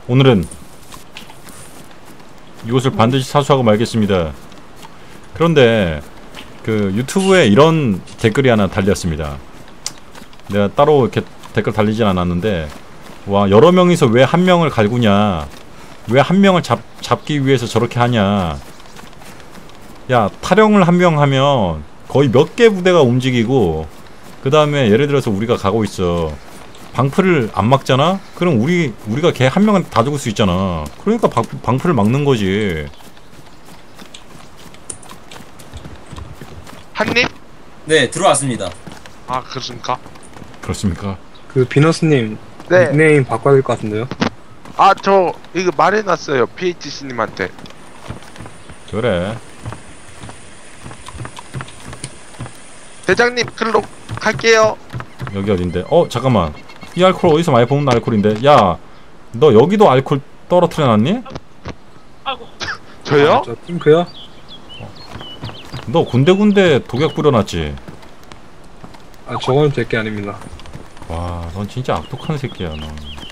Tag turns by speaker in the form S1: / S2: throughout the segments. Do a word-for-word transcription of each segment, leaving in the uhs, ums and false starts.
S1: 오늘은 이곳을 반드시 사수하고 말겠습니다. 그런데 그 유튜브에 이런 댓글이 하나 달렸습니다. 내가 따로 이렇게 댓글 달리진 않았는데, 와, 여러 명이서 왜 한 명을 갈구냐, 왜 한 명을 잡, 잡기 위해서 저렇게 하냐. 야, 타령을 한 명 하면 거의 몇 개 부대가 움직이고, 그 다음에 예를 들어서 우리가 가고 있어. 방풀을 안 막잖아? 그럼 우리, 우리가 걔 한 명은 다 죽을 수 있잖아. 그러니까 방, 방풀을 막는 거지.
S2: 한님?
S3: 네, 들어왔습니다.
S2: 아, 그렇습니까?
S1: 그렇습니까?
S4: 그 비너스님
S2: 네.
S4: 닉네임 바꿔야 될 것 같은데요?
S2: 아, 저 이거 말해놨어요. 피에이치씨님한테.
S1: 그래.
S2: 대장님, 글로 갈게요.
S1: 여기 어딘데? 어, 잠깐만. 이 알코올 어디서 많이 본 알코올인데? 야, 너 여기도 알코올 떨어뜨려놨니?
S5: 아이고.
S2: 저요?
S4: 아, 저 핑크요?
S1: 너 군데군데 독약 뿌려놨지?
S4: 아, 저건 제 게 아닙니다.
S1: 와, 넌 진짜 악독한 새끼야, 너.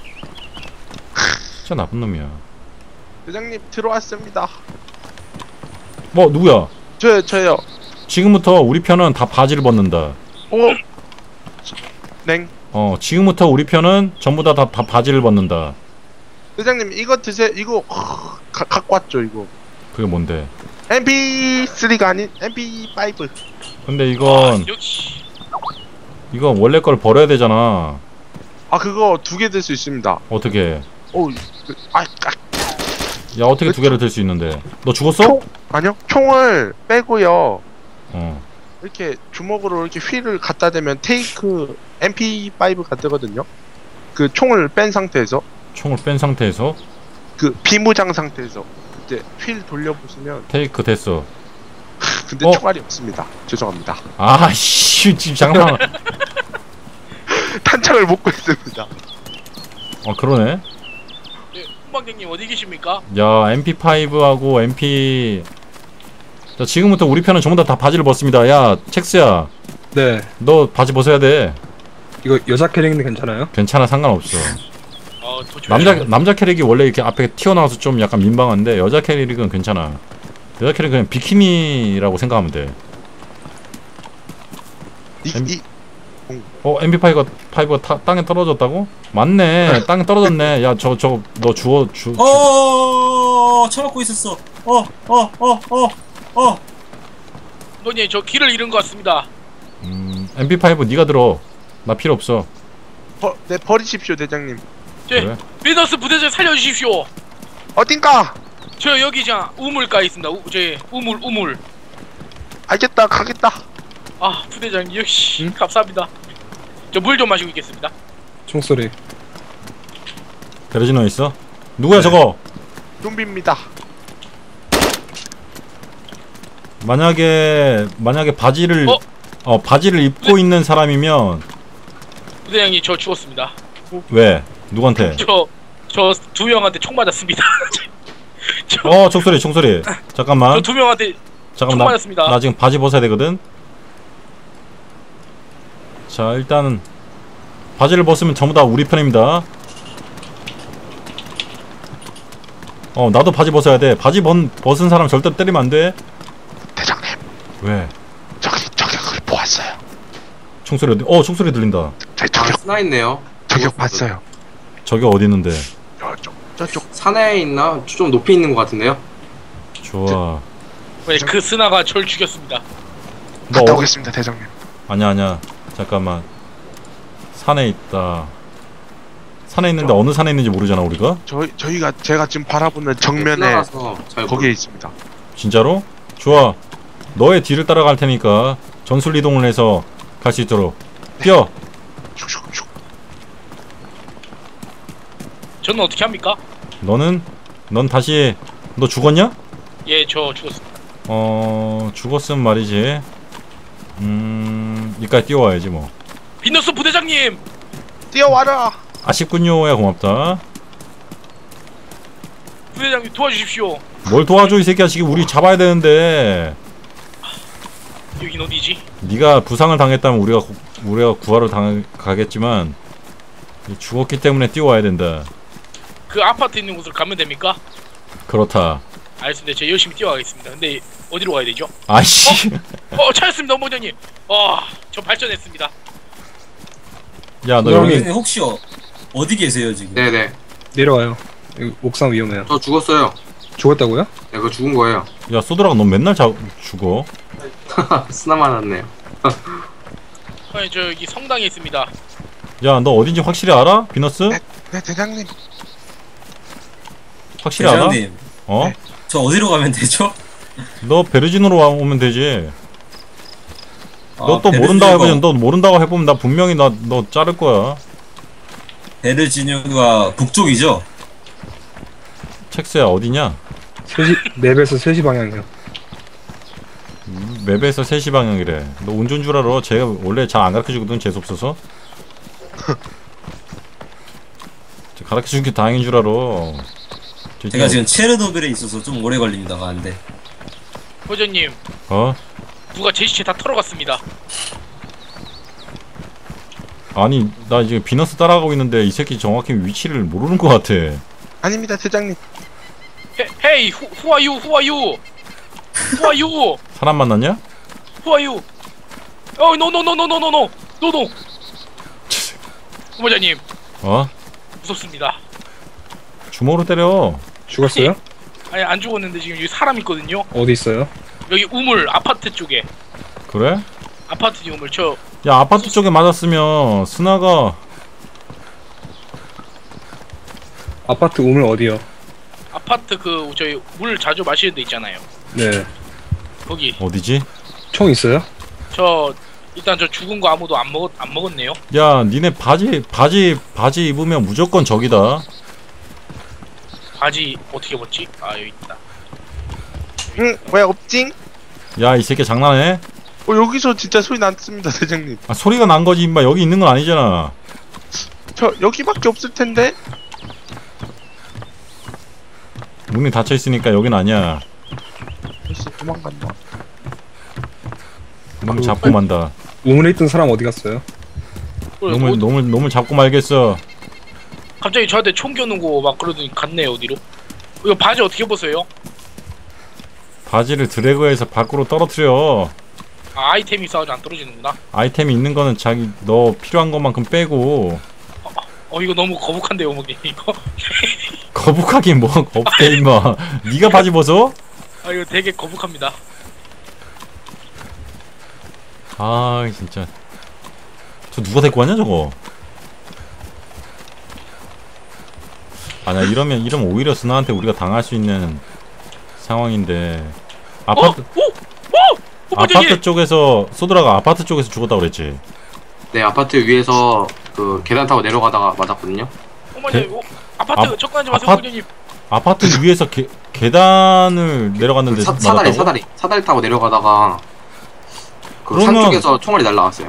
S1: 진짜 나쁜 놈이야.
S2: 대장님, 들어왔습니다.
S1: 뭐, 누구야?
S2: 저요, 저요.
S1: 지금부터 우리 편은 다 바지를 벗는다.
S2: 오! 냉.
S1: 어, 지금부터 우리 편은 전부 다, 다, 다 바지를 벗는다.
S2: 대장님, 이거 드세요. 이거, 어, 가, 갖고 왔죠, 이거.
S1: 그게 뭔데?
S2: 엠피쓰리가 아닌 엠피파이브.
S1: 근데 이건,
S5: 아, 역시.
S1: 이건 원래 걸 버려야 되잖아.
S2: 아, 그거 두 개 들 수 있습니다.
S1: 어떻게?
S2: 오, 그, 아, 아,
S1: 야, 어떻게 두 개를 들 수 있는데? 너 죽었어?
S2: 총, 아니요. 총을 빼고요.
S1: 어.
S2: 이렇게 주먹으로 이렇게 휠을 갖다 대면 테이크 엠피파이브가 뜨거든요. 그 총을 뺀 상태에서,
S1: 총을 뺀 상태에서
S2: 그 비무장 상태에서 이제 휠 돌려보시면,
S1: 테이크 됐어.
S2: 근데
S1: 어?
S2: 총알이 없습니다. 죄송합니다.
S1: 아씨, 지금 장난.
S2: 탄창을 묶고 있습니다.
S1: 어, 그러네.
S5: 네, 홍방장님 어디 계십니까?
S1: 야, 엠피파이브하고 엠피. 자, 지금부터 우리 편은 전부 다, 다 바지를 벗습니다. 야, 첵스야,
S4: 네.
S1: 너 바지 벗어야 돼.
S4: 이거 여자 캐릭인데 괜찮아요?
S1: 괜찮아, 상관없어.
S5: 어, 도착.
S1: 남자 남자 캐릭이 원래 이렇게 앞에 튀어나와서 좀 약간 민망한데, 여자 캐릭은 괜찮아. 여자 캐릭은 그냥 비키니라고 생각하면 돼.
S2: 이,
S1: 엠-
S2: 이,
S1: 어, 엠피파이브가 파이브가 타, 땅에 떨어졌다고? 맞네, 땅에 떨어졌네. 야, 저 저 너 주워 주. 주-
S3: 어, 쳐먹고 있었어. 어, 어, 어, 어, 어.
S5: 형님, 저 길을 잃은 것 같습니다.
S1: 음, 엠피파이브 네가 들어. 나 필요 없어.
S2: 버, 네, 버리십시오, 대장님.
S5: 제
S1: 그래?
S5: 비너스 부대장 살려주십시오.
S2: 어딘가?
S5: 저 여기 자 우물가에 있습니다. 우, 제 우물 우물.
S2: 알겠다, 가겠다.
S5: 아, 부대장 역시
S4: 응?
S5: 감사합니다. 저 물 좀 마시고 있겠습니다.
S4: 총소리.
S1: 베르지노 있어? 누구야
S4: 네.
S1: 저거?
S2: 좀비입니다.
S1: 만약에 만약에 바지를
S5: 어?
S1: 어 바지를 입고
S5: 네.
S1: 있는 사람이면
S5: 부대장님 저 죽었습니다.
S1: 왜? 누구한테?
S5: 저 저 두 명한테 총 맞았습니다. 저
S1: 어, 총소리 총소리. 잠깐만.
S5: 두 명한테 총
S1: 잠깐만. 나,
S5: 맞았습니다.
S1: 나 지금 바지 벗어야 되거든. 자, 일단은 바지를 벗으면 전부 다 우리 편입니다. 어, 나도 바지 벗어야 돼. 바지 벗, 벗은 사람 절대 때리면 안 돼.
S2: 대장님,
S1: 왜?
S2: 저기 저격을 보았어요.
S1: 총소리 어디? 어, 총소리 들린다.
S2: 저
S6: 아,
S2: 저격
S6: 스나 있네요.
S2: 저격 봤어요.
S1: 저기 어디 있는데?
S2: 저쪽 저쪽.
S6: 산에 있나? 좀 높이 있는 것 같은데요?
S1: 좋아.
S5: 네, 그 스나가 절 죽였습니다.
S1: 너
S2: 갔다
S1: 어,
S2: 오겠습니다, 대장님.
S1: 아니야 아니야. 잠깐만. 산에 있다. 산에 있는데 어느 산에 있는지 모르잖아 우리가?
S2: 저희 저희가 제가 지금 바라보는 정면에
S6: 스나라서 잘
S2: 거기에
S6: 모르-
S2: 있습니다.
S1: 진짜로? 좋아. 너의 뒤를 따라갈 테니까 전술 이동을 해서 갈 수 있도록 뛰어.
S2: 슉슉슉.
S5: 저는 어떻게 합니까?
S1: 너는 넌 다시 너 죽었냐?
S5: 예, 저 죽었습니다.
S1: 어 죽었음 말이지. 음 이까지 뛰어와야지 뭐.
S5: 비너스 부대장님,
S2: 뛰어와라.
S1: 아쉽군요야 고맙다.
S5: 부대장님 도와주십시오.
S1: 뭘 도와줘 이 새끼야. 지금 우리 잡아야 되는데.
S5: 여긴 어디지?
S1: 네가 부상을 당했다면 우리가 구, 우리가 구하러 당 가겠지만 죽었기 때문에 뛰어와야 된다.
S5: 그 아파트 있는 곳으로 가면 됩니까?
S1: 그렇다.
S5: 알겠습니다. 제가 열심히 뛰어가겠습니다. 근데 어디로 가야 되죠?
S1: 아이씨.
S5: 어 찾았습니다, 어머니. 와, 저 발전했습니다.
S1: 야, 너
S4: 형님.
S1: 여기
S3: 근데 혹시 어, 어디 계세요 지금?
S6: 네네.
S4: 내려와요. 여기 옥상 위험해요.
S6: 저 죽었어요.
S4: 죽었다고요?
S6: 네, 그거 죽은 거예요.
S1: 야, 소드라가 너 맨날 자, 죽어.
S6: 쓰나만 났네요.
S5: 아니 저 여기 성당에 있습니다.
S1: 야, 너 어딘지 확실히 알아? 비너스?
S2: 네, 대장님.
S1: 확실히 알아?
S3: 대장님,
S1: 어?
S3: 저 어디로 가면 되죠?
S1: 너 베르진으로 와- 오면 되지. 너
S3: 아,
S1: 또 모른다고
S3: 베르지뉴가-
S1: 해보면 너 모른다고 해보면 나 분명히 나 너 자를 거야.
S3: 베르지뉴가 북쪽이죠?
S1: 첵스야 어디냐?
S4: 세 시, 맵에서 세 시 방향이요.
S1: 맵에서 세 시 방향이래. 너 운전 줄 알아? 제가 원래 잘 안 가르쳐주거든, 재수없어서. 가르쳐준 게 다행인 줄 알아. 저
S3: 제가
S1: 지금-
S3: 지금 체르노빌에 있어서 좀 오래 걸립니다 가는데.
S5: 호전님,
S1: 어?
S5: 누가 제 시체 다 털어갔습니다.
S1: 아니 나 지금 비너스 따라가고 있는데 이 새끼 정확히 위치를 모르는 것 같아.
S2: 아닙니다, 대장님.
S5: 헤, 헤이, 후, who are you? Who are you? Who are you?
S1: 사람 만났냐?
S5: Who are you? 어, no, no, no, no, no, no, no, no, no. 부모자님,
S1: 어?
S5: 무섭습니다.
S1: 주먹으로 때려.
S4: 죽었어요?
S5: 아니 안 죽었는데 지금 여기 사람 있거든요.
S4: 어디 있어요?
S5: 여기 우물 아파트 쪽에.
S1: 그래?
S5: 아파트 뒤 우물 저
S1: 야, 아파트 쪽에 맞았으면 스나가
S4: 아파트 우물 어디요?
S5: 아파트 그 저희 물 자주 마시는 데 있잖아요.
S4: 네.
S5: 거기
S1: 어디지?
S4: 총 있어요?
S5: 저 일단 저 죽은 거 아무도 안 먹었 안 먹었네요.
S1: 야, 니네 바지 바지 바지 입으면 무조건 적이다.
S5: 바지 어떻게 입었지? 아 여기 있다.
S2: 응, 왜 없징?
S1: 야, 이 새끼 장난해?
S2: 어, 여기서 진짜 소리 났습니다, 대장님.
S1: 아, 소리가 난 거지 임마. 여기 있는 건 아니잖아.
S2: 저 여기밖에 없을 텐데.
S1: 문이 닫혀 있으니까 여긴 아니야.
S2: 벌써 도망간다.
S1: 놈을 잡고 만다.
S4: 우물에 있던 사람 어디 갔어요?
S5: 어,
S1: 놈을
S5: 어,
S1: 놈을 놈을 잡고 말겠어.
S5: 갑자기 저한테 총 겨누고 막 그러더니 갔네요 어디로? 이거 바지 어떻게 벗어요?
S1: 바지를 드래그해서 밖으로 떨어뜨려.
S5: 아 아이템이 있어가지고 안 떨어지는구나.
S1: 아이템이 있는 거는 자기 너 필요한 것만큼 빼고.
S5: 어 이거 너무 거북한데요 어머니 이거?
S1: 거북하긴 뭐 없대 임마. 네가 바지 벗어?
S5: 아 이거 되게 거북합니다.
S1: 아 진짜. 저 누가 데리고 왔냐 저거? 아니야 이러면 이러면 오히려 스나한테 우리가 당할 수 있는 상황인데. 아파트
S5: 어? 오! 오!
S1: 아파트 쪽에서 소드라가 아파트 쪽에서 죽었다고 그랬지.
S6: 네, 아파트 위에서 그 계단 타고 내려가다가 맞았거든요.
S5: 어머니
S1: 게-
S5: 어, 아파트
S1: 아-
S5: 접근하지 마세요
S1: 아파-
S5: 어머님.
S1: 아파트 위에서 게, 계단을 내려갔는데
S6: 사,
S1: 맞았다고?
S6: 사다리, 사다리, 사다리 타고 내려가다가 그 산
S1: 그러면-
S6: 쪽에서 총알이 날라왔어요.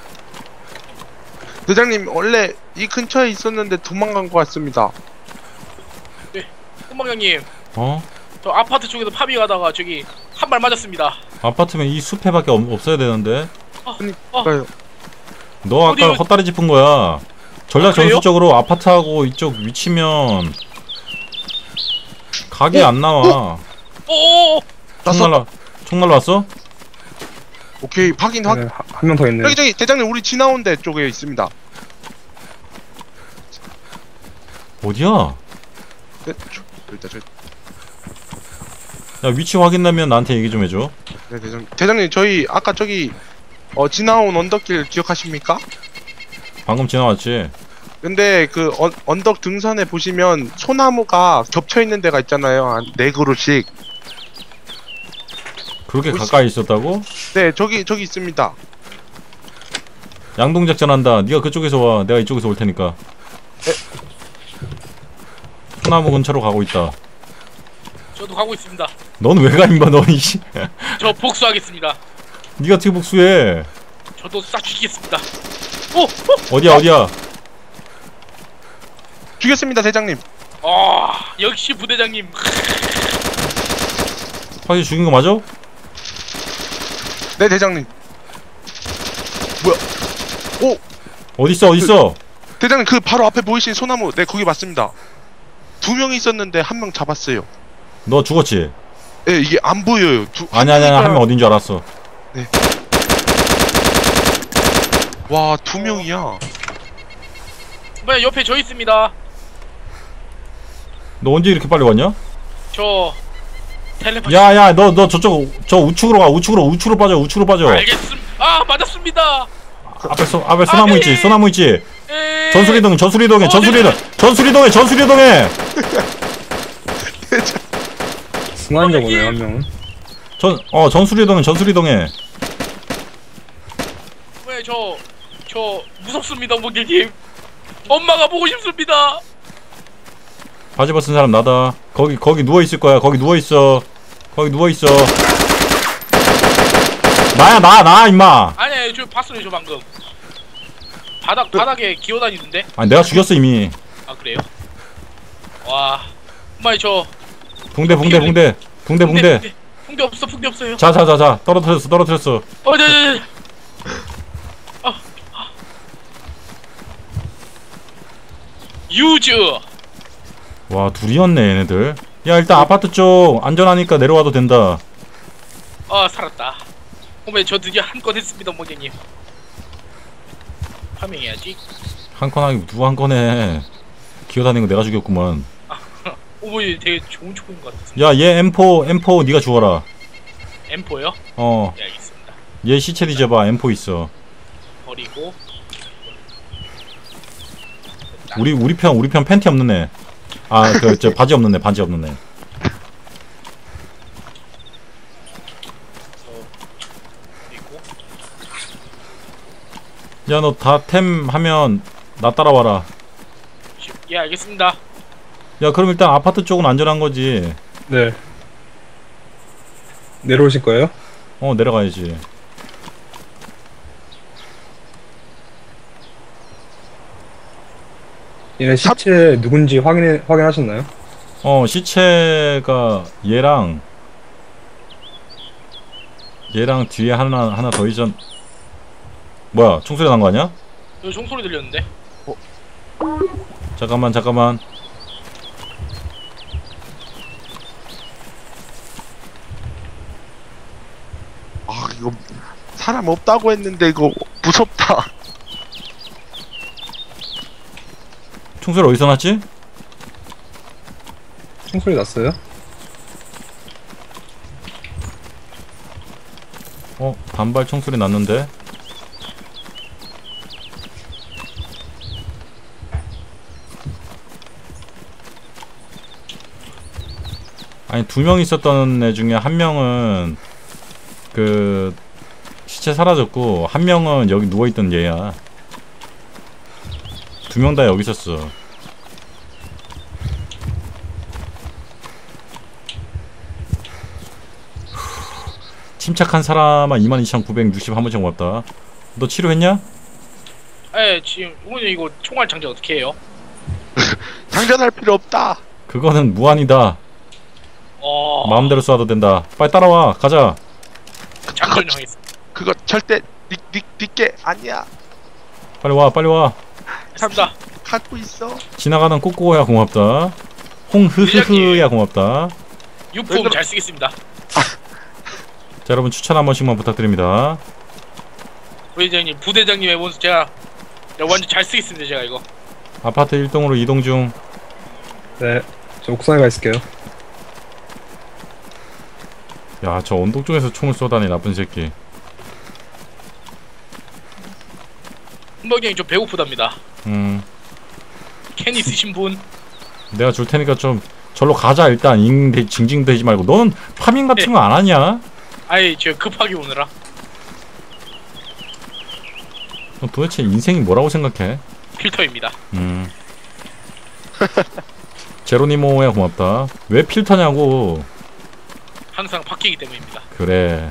S2: 대장님, 원래 이 근처에 있었는데 도망간 것 같습니다.
S5: 꼬막형님
S1: 어?
S5: 저 아파트 쪽에서 파밍하다가 저기 한 발 맞았습니다.
S1: 아파트면 이 숲에밖에 없, 없어야 되는데.
S5: 어,
S2: 그러니까요.
S1: 너
S5: 어디,
S1: 아까
S5: 어디-
S1: 헛다리 짚은 거야. 전략
S5: 아, 그래요?
S1: 전술적으로 아파트하고 이쪽 위치면 각이 안 나와.
S5: 오오오!
S1: 총
S2: 났어.
S1: 날라 총 날라왔어?
S2: 오케이, 확인, 확인.
S4: 네, 한 명 더 있네요.
S2: 여기, 저기, 대장님, 우리 지나온 데 쪽에 있습니다.
S1: 어디야?
S2: 네, 저, 일단 저,
S1: 야 위치 확인되면 나한테 얘기 좀 해줘.
S2: 네, 대장님. 대장님, 저희 아까 저기 어 지나온 언덕길 기억하십니까?
S1: 방금 지나왔지.
S2: 근데 그 언, 언덕 등선에 보시면 소나무가 겹쳐 있는 데가 있잖아요. 한 네 그루씩.
S1: 그렇게
S2: 혹시-
S1: 가까이 있었다고?
S2: 네, 저기 저기 있습니다.
S1: 양동작전한다. 네가 그쪽에서 와. 내가 이쪽에서 올 테니까. 소나무 근처로 가고 있다.
S5: 저도 가고 있습니다.
S1: 넌 왜 가 임마 너 이씨.
S5: 저 복수하겠습니다.
S1: 네가 어떻게 복수해?
S5: 저도 싹 죽이겠습니다. 오! 오!
S1: 어디야 어디야?
S2: 죽였습니다, 대장님.
S5: 아 역시 부대장님.
S1: 확실히 죽인 거 맞아?
S2: 네, 대장님. 뭐야? 오,
S1: 어딨어 어딨어?
S2: 대장님 그 바로 앞에 보이신 소나무. 네, 거기 맞습니다. 두 명 있었는데 한 명 잡았어요.
S1: 너 죽었지?
S2: 예, 이게 안 보여요. 두,
S1: 아니 아니 아니 한 명 어딘 줄 알았어.
S2: 와, 두 명이야.
S5: 뭐야 옆에 저 있습니다.
S1: 너 언제 이렇게 빨리 왔냐?
S5: 저 텔레파시.
S1: 야야 너 너 저쪽 저 우측으로 가 우측으로 우측으로 빠져 우측으로 빠져.
S5: 알겠음. 아 맞았습니다.
S1: 앞에 소 앞에 소나무 있지 소나무 있지.
S5: 에이.
S1: 전술이동 전술이동해
S5: 어,
S1: 전술이동 전술이동해 전술이동해.
S4: 순환인가 보네, 한 명은.
S1: 전어 전술이동해 전술이동해.
S5: 왜 저 저 무섭습니다 모기님. 엄마가 보고 싶습니다.
S1: 바지 벗은 사람 나다. 거기 거기 누워 있을 거야. 거기 누워 있어. 거기 누워 있어. 나야 나 나 임마.
S5: 아니 저 봤어요 저 방금. 바닥 바닥에 기어다니는데.
S1: 아니 내가 죽였어 이미.
S5: 아 그래요? 와. 엄마 저
S1: 붕대 붕대 붕대 붕대 붕대.
S5: 붕대, 붕대 없어 붕대 없어요.
S1: 자자자자 떨어뜨렸어 떨어뜨렸어.
S5: 어, 네, 네, 네. 아, 아. 유즈.
S1: 와 둘이었네 얘네들. 야 일단 아파트 쪽 안전하니까 내려와도 된다.
S5: 아, 살았다. 어머, 저 드디어 한 건 했습니다, 모객님. 파밍해야지.
S1: 한 건 하기 누구 한 건에 기어다니는 거 내가 죽였구만.
S5: 어머, 얘 되게 좋은 총인 것 같아.
S1: 야 얘 엠포 엠포 네가 죽어라.
S5: 엠포요?
S1: 어.
S5: 네, 알겠습니다.
S1: 얘 시체 뒤져봐. 엠포 있어.
S5: 버리고.
S1: 우리 우리 편 우리 편 팬티 없는 애. 아 그 저 바지 없는 애 바지 없는 애.
S5: 그리고
S1: 야 너 다 템 하면 나 따라와라.
S5: 예, 알겠습니다.
S1: 야 그럼 일단 아파트 쪽은 안전한 거지.
S4: 네. 내려오실 거예요?
S1: 어 내려가야지.
S4: 얘네 시체 누군지 확인해, 확인하셨나요?
S1: 어 시체가 얘랑 얘랑 뒤에 하나 하나 더 있었. 뭐야 총소리 난 거 아니야?
S5: 여기 총소리 들렸는데?
S1: 잠깐만 잠깐만.
S2: 아, 이거 사람 없다고 했는데 이거 무섭다.
S1: 총소리 어디서 났지?
S4: 총소리 났어요?
S1: 어 단발 총소리 났는데. 아니 두 명 있었던 애 중에 한 명은 그 시체 사라졌고 한 명은 여기 누워있던 얘야. 두 명 다 여기 있었어. 침착한 사람아 이만 이천구백육십일 번째 고맙다. 너 치료했냐?
S5: 예, 지금 어머니 이거 총알 장전 어떻게 해요?
S2: 장전할 필요 없다.
S1: 그거는 무한이다.
S5: 어.
S1: 마음대로 쏴도 된다. 빨리 따라와 가자.
S5: 장전하겠습니다.
S2: 그거 절대 닉닉 닉게 아니야.
S1: 빨리 와 빨리 와.
S5: 감사합니다.
S2: 갖고 있어.
S1: 지나가는 꼬꼬야 고맙다. 홍흐흐흐야 고맙다.
S5: 유품 잘 쓰겠습니다.
S1: 자 여러분 추천 한 번씩만 부탁드립니다.
S5: 부회장님, 부대장님의 원수 제가 완전 잘 쓰겠습니다. 제가 이거.
S1: 아파트 일 동으로 이동 중.
S4: 네. 저 옥상에 가 있을게요.
S1: 야 저 언덕 쪽에서 총을 쏘다니 나쁜 새끼.
S5: 한박이 좀 배고프답니다.
S1: 음
S5: 캔 있으신 분?
S1: 내가 줄 테니까 좀 절로 가자. 일단 잉 징징대지 말고. 너는 파밍 같은 거 안 하냐?
S5: 아이 저 급하게 오느라.
S1: 너 도대체 인생이 뭐라고 생각해?
S5: 필터입니다.
S1: 음 제로니모야 고맙다. 왜 필터냐고.
S5: 항상 바뀌기 때문입니다.
S1: 그래.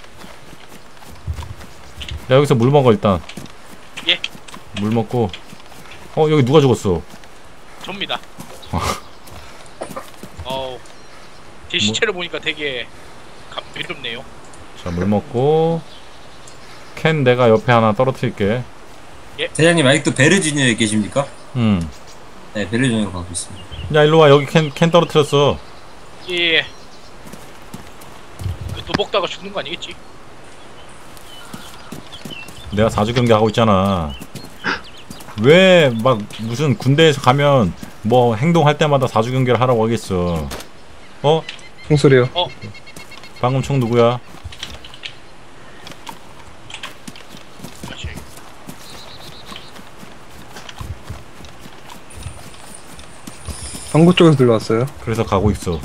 S1: 야 여기서 물 먹어 일단.
S5: 예.
S1: 물 먹고. 어 여기 누가 죽었어?
S5: 접니다. 어우, 제 시체를 보니까 되게 감미롭네요.
S1: 자 물 먹고. 캔 내가 옆에 하나 떨어뜨릴게.
S3: 대장님 아직도 베르지니아에 계십니까?
S1: 음
S3: 네, 배를 중으로 가고 있습니다.
S1: 야 일로와. 여기 캔, 캔 떨어뜨렸어.
S5: 예. 또 먹다가 죽는 거 아니겠지?
S1: 내가 사주 경기 하고 있잖아. 왜 막 무슨 군대에서 가면 뭐 행동할 때마다 사주 경기를 하라고 하겠어. 어?
S4: 총소리요.
S1: 방금 총 누구야?
S5: 다시.
S4: 항구 쪽에서 들려왔어요.
S1: 그래서 가고 있어.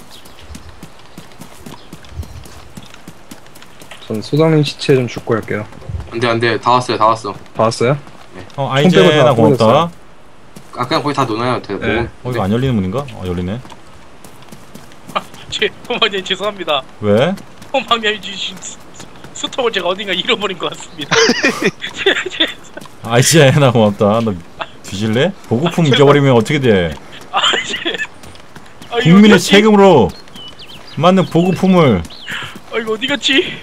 S4: 전 소장님 시체 좀 줍고 할게요.
S6: 안돼 안돼 다 왔어요 다 왔어.
S4: 다 왔어요?
S1: 어
S4: 총 빼고
S1: 아이제나
S4: 다
S1: 고맙다.
S4: 뿌렸어요.
S6: 아 그냥 거기 다 놓아요. 돼.
S4: 네.
S6: 뭐,
S1: 어 이거 안 열리는 문인가? 어 열리네.
S5: 제 호망님 죄송합니다.
S1: 왜?
S5: 호망님 주신 스- 스- 스톱을 제가 어딘가 잃어버린 것 같습니다. 제- 제-
S1: 아이제나 고맙다. 너 뒤질래? 보급품 잊어버리면 어떻게 돼?
S5: 아, 제- 아, 이거
S1: 국민의
S5: 어디 갔지?
S1: 세금으로 맞는 보급품을.
S5: 아 이거 어디 갔지?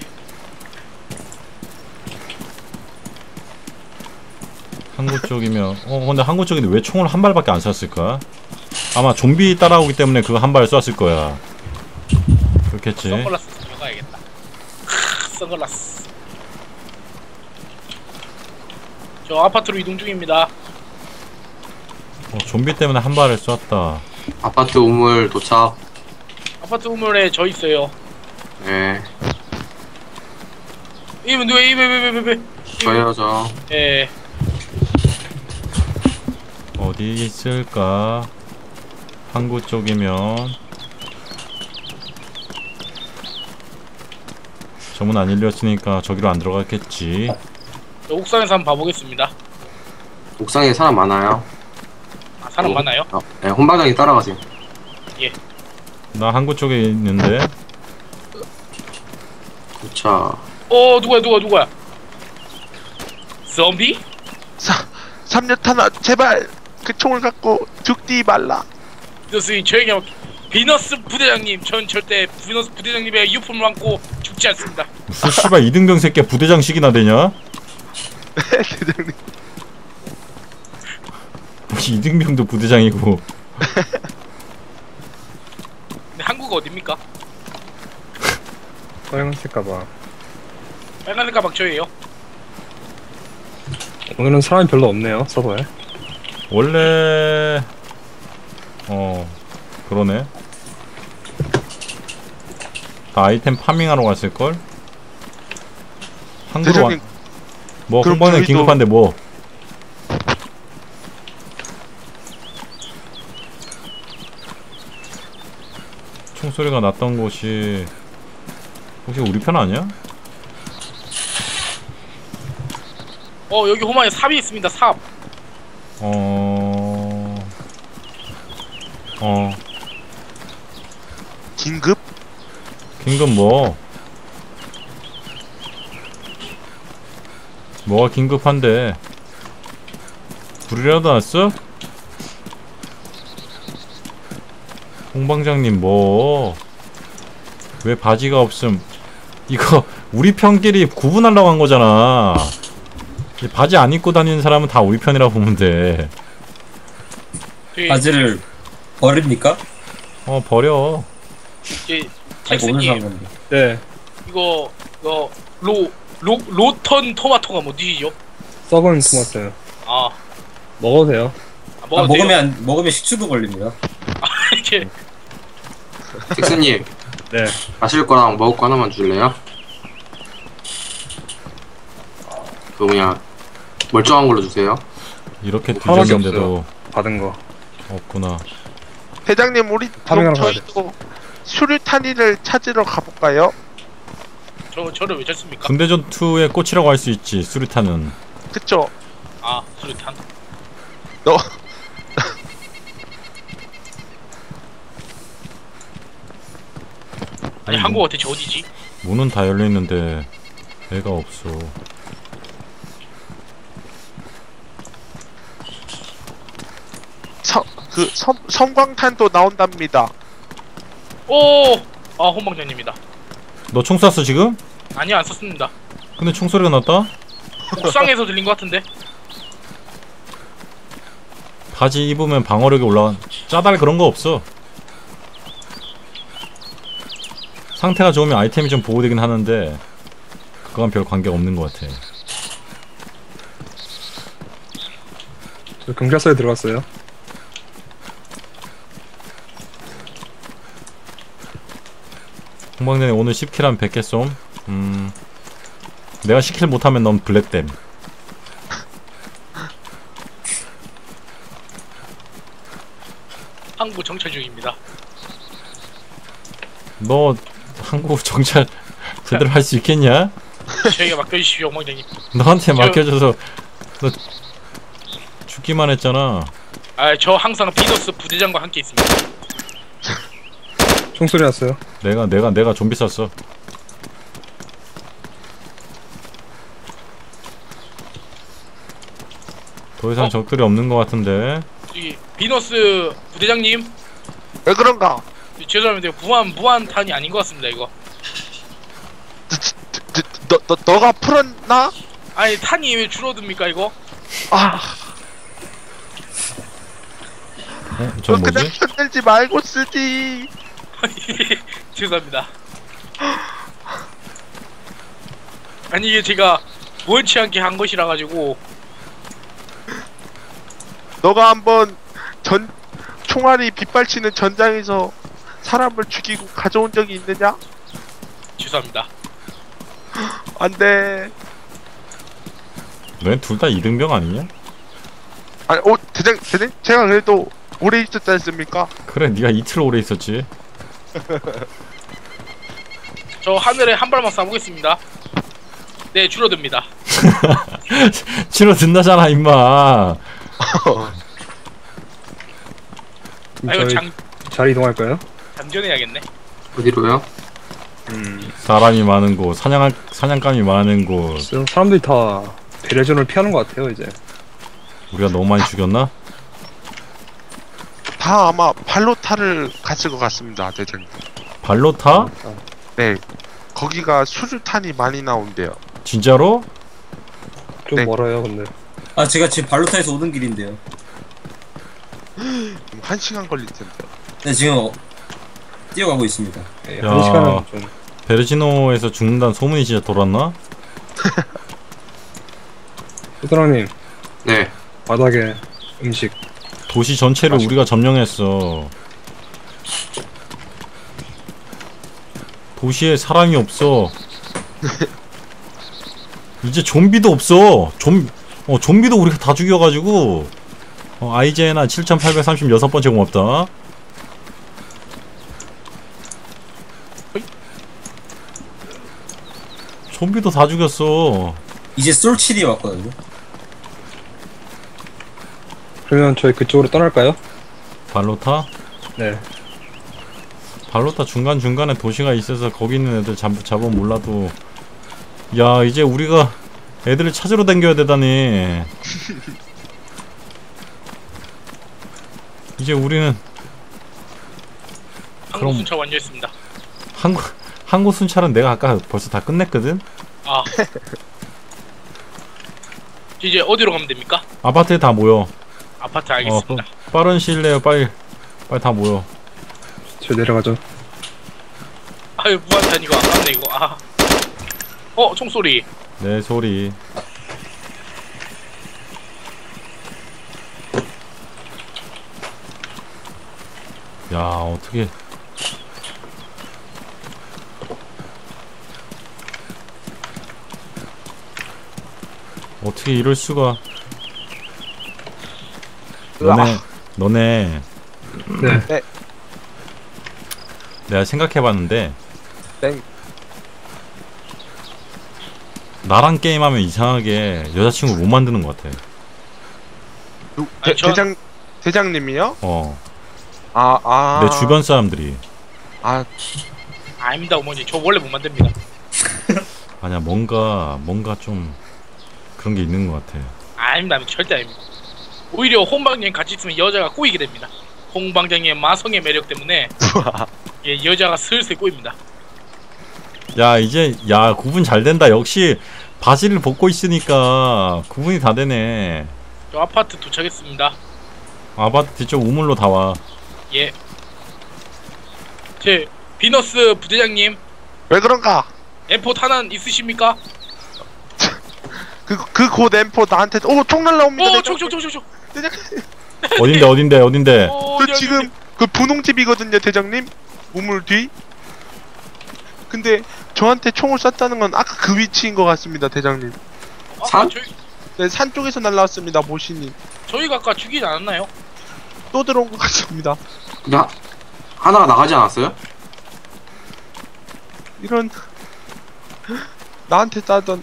S1: 항구 쪽이면 어 근데 항구 쪽인데 왜 총을 한 발밖에 안 쐈을까? 아마 좀비 따라오기 때문에 그거 한 발 쐈을 거야. 그렇겠지.
S5: 선글라스 가야겠다. 선글라스. 저 아파트로 이동 중입니다.
S1: 어, 좀비 때문에 한 발을 쐈다.
S6: 아파트 우물 도착.
S5: 아파트 우물에 저 있어요.
S6: 네.
S5: 이분 누구? 이분 왜왜왜 왜?
S6: 저예요 저.
S5: 예.
S1: 어디 있을까? 항구 쪽이면 저문 안 열렸으니까 저기로 안 들어갔겠지.
S5: 저 옥상에서 한번 봐보겠습니다.
S6: 옥상에 사람 많아요.
S5: 아, 사람
S6: 어.
S5: 많아요?
S6: 어, 네, 혼방장이 따라가세요.
S1: 나 항구 쪽에 있는데.
S6: 자,
S5: 어 누구야 누구야 누구야? 좀비?
S2: 사, 삼류탄아 제발 그 총을 갖고 죽디 말라.
S5: 비너스 조용히 하고. 비너스 부대장님, 전 절대 비너스 부대장님의 유품을 안고 죽지 않습니다.
S1: 무슨 씨발 이등병 새끼야 부대장식이나 되냐?
S2: 대장님.
S1: 혹시 이등병도 부대장이고.
S5: 근데 한국어 어딥니까?
S4: 빨간색 가방.
S5: 빨간색 가방 저예요.
S4: 오늘은 사람이 별로 없네요, 서버에.
S1: 원래 어 그러네. 다 아이템 파밍하러 갔을걸? 항구로 와.
S2: 대장님
S1: 뭐
S2: 그럼
S1: 홍보는
S2: 저희도-
S1: 긴급한데 뭐. 총소리가 났던 곳이 혹시 우리 편 아니야?
S5: 어 여기 호망에 삽이 있습니다. 삽.
S1: 어... 어...
S2: 긴급?
S1: 긴급 뭐? 뭐가 긴급한데? 불이라도 났어? 홍방장님 뭐? 왜 바지가 없음? 이거 우리 편끼리 구분하려고 한 거잖아. 이 바지 안 입고 다니는 사람은 다 우리 편이라고 보면 돼.
S5: 저기
S3: 바지를 버립니까?
S1: 어 버려.
S5: 제
S3: 아이고 오늘 산
S5: 잭스님
S3: 건데.
S4: 네,
S5: 이거 이거 로, 로 로턴 토마토가 뭐 드시죠?
S4: 썩은 토마토요.
S5: 아,
S4: 먹어도 돼요.
S5: 아
S3: 아,
S5: 먹어도 돼요?
S3: 먹으면 안- 먹으면 식중독 걸립니다.
S5: 이렇게
S6: 잭슨님
S4: 네,
S6: 마실 거랑 먹을 거 하나만 줄래요? 그 뭐냐 멀쩡한 걸로 주세요.
S1: 이렇게
S4: 하나밖에
S1: 뒤졌는데도
S4: 받은 거.
S1: 없구나.
S2: 대장님 우리 그럼
S4: 파밍하러 가야 돼.
S2: 저희도 수류탄이를 찾으러 가볼까요?
S5: 저 저를 왜 쳤습니까?
S1: 군대 전투의 꽃이라고 할 수 있지. 수류탄은.
S2: 그쵸?
S5: 아 수류탄.
S2: 너
S5: 아니
S1: 음.
S5: 한국어 대체 어디지?
S1: 문은 다 열려 있는데 애가 없어.
S2: 서, 그 섬, 섬광탄도 나온답니다.
S5: 오, 아 홍방장님이다.
S1: 너 총 쐈어 지금?
S5: 아니요 안 썼습니다.
S1: 근데 총소리가 났다?
S5: 옥상에서 들린 것 같은데.
S1: 바지 입으면 방어력이 올라간 짜달 그런 거 없어. 상태가 좋으면 아이템이 좀 보호되긴 하는데 그건 별 관계가 없는 것 같아.
S4: 저 경찰서에 들어갔어요.
S1: 홍방전에 오늘 십 킬 하면 백 개 쏨. 음 내가 십 킬 못하면 넌 블랙댐.
S5: 항구 정찰 중입니다.
S1: 너 한국 정찰 제대로 할 수 있겠냐?
S5: 저에게 맡겨주십시오, 홍방장님.
S1: 너한테 맡겨줘서 너 죽기만 했잖아.
S5: 아, 저 항상 비너스 부대장과 함께 있습니다.
S4: 총소리 났어요.
S1: 내가 내가 내가 좀비 쐈어. 더 이상
S5: 어?
S1: 적들이 없는 것 같은데.
S5: 저기 비너스 부대장님,
S2: 왜 그런가?
S5: 죄송합니다. 무한 무한탄이 아닌 것 같습니다. 이거.
S2: 너, 너, 너가 풀었나?
S5: 아니 탄이 왜 줄어듭니까 이거?
S2: 아,
S1: 어? 저
S2: 너 그냥
S1: 뭐지?
S2: 흔들지 말고 쓰지.
S5: 죄송합니다. 아니 이게 제가 원치 않게 한 것이라 가지고.
S2: 너가 한번 전 총알이 빗발치는 전장에서 사람을 죽이고 가져온 적이 있느냐?
S5: 죄송합니다.
S2: 안돼.
S1: 너희 둘 다 이등병 아니냐?
S2: 아니, 오 대장 대장 제가 그래도 오래 있었지 않습니까?
S1: 그래 네가 이틀 오래 있었지.
S5: 저 하늘에 한 발만 쏴보겠습니다. 네, 줄어듭니다.
S1: 줄어든다잖아 임마.
S4: 그럼
S5: 아이고
S4: 저희
S5: 장
S4: 잘 이동할까요?
S5: 장전해야겠네.
S6: 어디로요?
S4: 음.
S1: 사람이 많은 곳, 사냥 사냥감이 많은 곳.
S4: 글쎄요, 사람들이 다 배려전을 피하는 것 같아요 이제.
S1: 우리가 너무 많이 죽였나?
S2: 다 아마 발로타를 갔을 것 같습니다, 대장님.
S1: 발로 타?
S2: 네, 거기가 수류탄이 많이 나온대요.
S1: 진짜로?
S4: 좀
S2: 네.
S4: 멀어요 근데.
S3: 아 제가 지금 발로타에서 오는 길인데요.
S2: 한 시간 걸릴 텐데.
S3: 네 지금 어, 뛰어가고 있습니다.
S4: 예,
S1: 야.
S4: 한 시간은 좀.
S1: 베르지노에서 죽는다는 소문이 진짜 돌았나?
S4: 호드랑님
S6: 네.
S4: 바닥에 음식.
S1: 도시 전체를
S4: 맛있-
S1: 우리가 점령했어. 도시에 사람이 없어. 이제 좀비도 없어. 좀, 어, 좀비도 우리가 다 죽여가지고. 어, 아이제나 칠천팔백삼십육 번째 고맙다. 좀비도 다 죽였어.
S3: 이제 솔칠이 왔거든요.
S4: 그러면 저희 그쪽으로 떠날까요?
S1: 발로타?
S4: 네.
S1: 발로타 중간중간에 도시가 있어서 거기 있는 애들 잡, 잡으면 몰라도. 야, 이제 우리가 애들을 찾으러 다녀야 되다니. 이제 우리는
S5: 한국
S1: 그럼-
S5: 순찰 완료했습니다.
S1: 한국 한국 순찰은 내가 아까 벌써 다 끝냈거든.
S5: 아. 이제 어디로 가면 됩니까?
S1: 아파트에 다 모여.
S5: 아파트 알겠습니다.
S1: 어, 빠른 시일 내에 빨리 빨리 다 모여.
S4: 저 내려가죠.
S5: 아유 무한탄 이거 아깝네 이거. 아. 어 총소리.
S1: 내 소리. 야, 어떻게 어떻게 이럴 수가. 너네 너네
S4: 네.
S2: 네.
S1: 내가 생각해봤는데
S2: 땡.
S1: 나랑 게임하면 이상하게 여자친구 못 만드는 것 같아.
S2: 누,
S5: 아니,
S2: 대,
S5: 전-
S2: 대장 대장님이요?
S1: 어,
S2: 아, 아.
S1: 내 주변 사람들이.
S2: 아,
S5: 아닙니다 어머니. 저 원래 못 만듭니다.
S1: 아니야, 뭔가 뭔가 좀 그런 게 있는 것 같아.
S5: 아닙니다. 절대 아닙니다. 오히려 홍방장님 같이 있으면 여자가 꼬이게 됩니다. 홍방장님의 마성의 매력 때문에 예, 여자가 슬슬 꼬입니다.
S1: 야, 이제 야 구분 잘 된다. 역시 바지를 벗고 있으니까 구분이 다 되네.
S5: 저 아파트 도착했습니다.
S1: 아바트 뒤쪽 우물로 다 와.
S5: 예. 제 비너스 부대장님
S2: 왜 그런가?
S5: 엠포 탄환 있으십니까?
S2: 그그 곧 엠포 나한테 오총 날라옵니다.
S5: 오,
S2: 대장님.
S5: 총총총총.
S1: 어딘데 어딘데 어딘데?
S5: 오,
S2: 저
S5: 어디, 어디,
S2: 지금
S5: 어디.
S2: 그 분홍집이거든요, 대장님. 우물 뒤. 근데 저한테 총을 쐈다는 건 아까 그 위치인 것 같습니다, 대장님.
S5: 아까
S6: 산?
S5: 저희
S2: 네, 산 쪽에서 날라왔습니다, 모신이.
S5: 저희가 아까 죽이지 않았나요?
S2: 또 들어온 것 같습니다.
S6: 근데 하, 하나가 나가지 않았어요?
S2: 이런 나한테 쏴던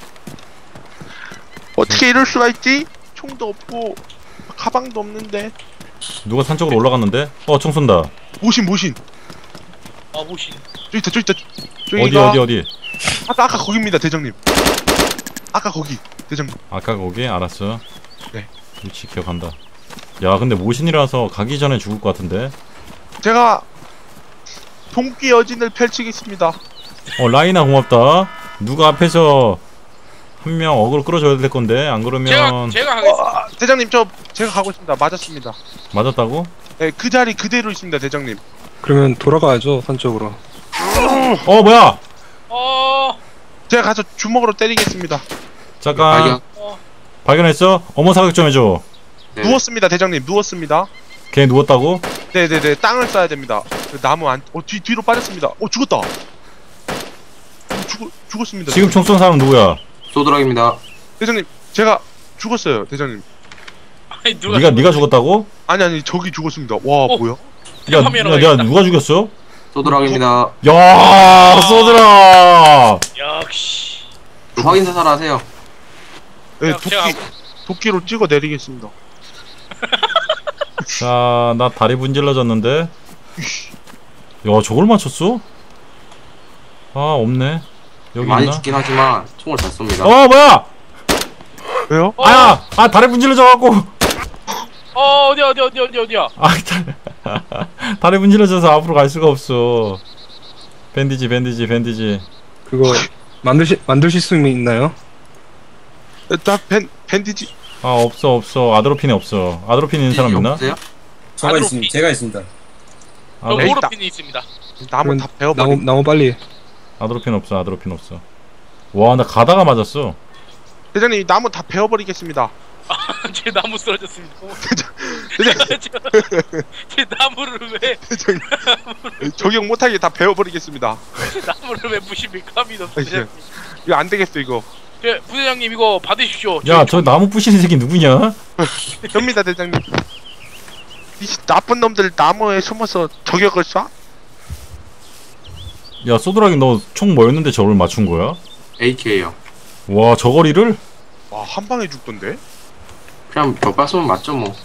S2: 어떻게 이럴 수가 있지? 총도 없고 가방도 없는데.
S1: 누가 산 쪽으로 올라갔는데? 어 총 쏜다.
S2: 모신 모신.
S5: 아 모신.
S2: 저기 있다 저기 있다.
S1: 어디
S2: 저기가
S1: 어디 어디?
S2: 아까 아까 거기입니다, 대장님. 아까 거기 대장님.
S1: 아까 거기 알았어.
S2: 네.
S1: 위치 기억한다. 야 근데 모신이라서 가기 전에 죽을 것 같은데.
S2: 제가 동기 여진을 펼치겠습니다.
S1: 어 라이나 고맙다. 누가 앞에서 한 명 어그로 끌어줘야 될 건데 안 그러면
S5: 제가 제가 하겠습니다.
S2: 어, 아, 대장님 저 제가 가고 있습니다. 맞았습니다.
S1: 맞았다고?
S2: 네, 그 자리 그대로 있습니다, 대장님.
S4: 그러면 돌아가야죠, 산 쪽으로.
S1: 어 뭐야?
S5: 어.
S2: 제가 가서 주먹으로 때리겠습니다.
S1: 잠깐
S6: 발견.
S5: 어.
S1: 발견했어? 어머 사격 좀 해줘.
S6: 네.
S2: 누웠습니다, 대장님. 누웠습니다.
S1: 걔 누웠다고?
S2: 네네네, 땅을 쏴야 됩니다. 그 나무 안, 어, 뒤, 뒤로 빠졌습니다. 어, 죽었다. 어, 죽, 죽었습니다.
S1: 지금 총 쏜 사람 누구야?
S6: 소드락입니다.
S2: 대장님, 제가 죽었어요, 대장님.
S5: 아니 누가
S1: 네가 네가 죽었다고?
S2: 아니, 아니, 저기 죽었습니다. 와,
S5: 어.
S2: 뭐야?
S1: 야,
S5: 카메라가
S1: 야, 야
S5: 있다.
S1: 누가 죽였어?
S6: 소드락입니다.
S1: 야 쏘더라.
S5: 역시.
S6: 확인 사살 하세요.
S2: 네,
S5: 제가-
S2: 도끼,
S5: 제가-
S2: 도끼로 찍어 내리겠습니다.
S1: 자, 나 다리 분질러졌는데. 야, 저걸 맞췄어? 아, 없네. 여기
S6: 많이
S1: 있나?
S6: 죽긴 하지만 총을 잘 쏩니다.
S1: 어, 뭐야?
S2: 왜요?
S5: 어.
S1: 아야, 아, 다리 분질러져갖고.
S5: 어 어디 어디 어디 어디 어디야?
S1: 아, 다, 다리 분질러져서 앞으로 갈 수가 없어. 밴디지, 밴디지, 밴디지.
S4: 그거 만드시 만드실 수 있나요?
S2: 나 밴, 밴디지.
S1: 아, 없어, 없어. 아드로핀이 없어. 아드로핀 있는 사람 있나?
S6: 없으세요?
S3: 제가
S5: 아드로피.
S3: 있습니다. 제가 있습니다.
S1: 아,
S5: 저
S2: 네.
S5: 오르핀이 있습니다.
S2: 나무
S4: 그럼
S2: 다
S4: 나무
S2: 베어버리.
S4: 나무 빨리.
S1: 아드로핀 없어, 아드로핀 없어. 와, 나 가다가 맞았어.
S2: 대장님, 나무 다 베어버리겠습니다.
S5: 제 나무 쓰러졌습니다.
S2: 대장님,
S5: 제 나무를 왜
S2: 대장님. 적용 못하게 다 베어버리겠습니다.
S5: 제 나무를 왜 부십니까, 미너
S2: 아이,
S5: 부대장님?
S2: 이거 안 되겠어, 이거.
S5: 제 부대장님 이거 받으십시오.
S1: 야, 저 나무 부시는 새끼 누구냐?
S2: 접니다, 대장님. 이 나쁜 놈들 나무에 숨어서 저격을 쏴?
S1: 야, 소드락이 너 총 뭐였는데 저걸 맞춘 거야?
S6: 에이케이요.
S1: 와, 저거리를?
S2: 와, 한 방에 죽던데?
S6: 그냥 몇 발 쏘면 맞죠 뭐.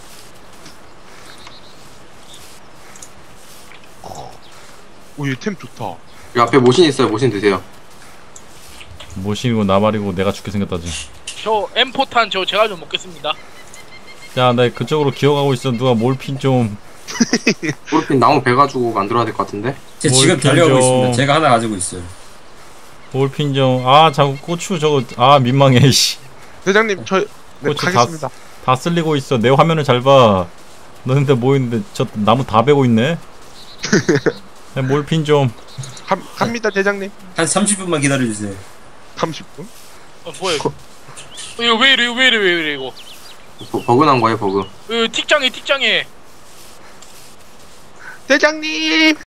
S2: 오, 얘 템 좋다.
S6: 이 앞에 모신 있어요. 모신 드세요.
S1: 모신이고 나발이고 내가 죽게 생겼다지.
S5: 저 엠포탄 저 제가 좀 먹겠습니다.
S1: 야, 나 그쪽으로 기어가고 있어. 누가 몰핀 좀.
S6: 프로핀 나무 베가지고 만들어야 될 것 같은데.
S3: 제
S1: 뭘
S3: 지금 달려가고
S1: 던져.
S3: 있습니다. 제가 하나 가지고 있어요.
S1: 몰핀 좀. 아, 자꾸 고추 저거. 아, 민망해. 씨.
S2: 대장님, 저, 네,
S1: 그렇지,
S2: 가겠습니다.
S1: 다 쓸리고 있어. 내 화면을 잘 봐. 너네들 뭐 있는데 저 나무 다 베고 있네. 야, 몰핀 좀.
S2: 가, 갑니다, 대장님.
S3: 한 삼십 분만 기다려주세요.
S2: 삼십 분?
S5: 어 뭐야 이거? 어, 이거 왜 이래 왜 이래 왜 이래 이거?
S6: 버, 버그 난 거예요. 버그.
S5: 어, 틱장해 틱장해.
S2: 대장님!